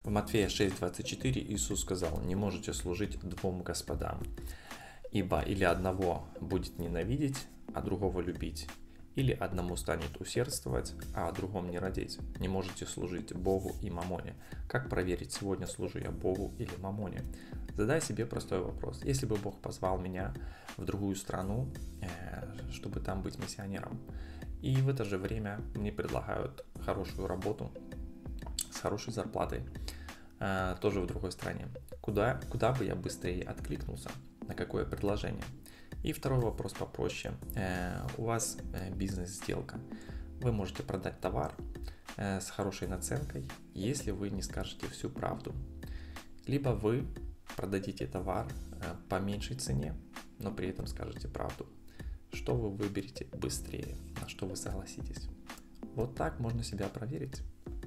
В Матфея 6:24 Иисус сказал: «Не можете служить двум господам, ибо или одного будет ненавидеть, а другого любить, или одному станет усердствовать, а о другом не родить. Не можете служить Богу и мамоне». Как проверить, сегодня служу я Богу или мамоне? Задай себе простой вопрос. Если бы Бог позвал меня в другую страну, чтобы там быть миссионером, и в это же время мне предлагают хорошую работу с хорошей зарплатой, тоже в другой стране, куда бы я быстрее откликнулся, на какое предложение? И второй вопрос попроще. У вас бизнес-сделка. Вы можете продать товар с хорошей наценкой, если вы не скажете всю правду. Либо вы продадите товар по меньшей цене, но при этом скажете правду. Что вы выберете быстрее, на что вы согласитесь? Вот так можно себя проверить.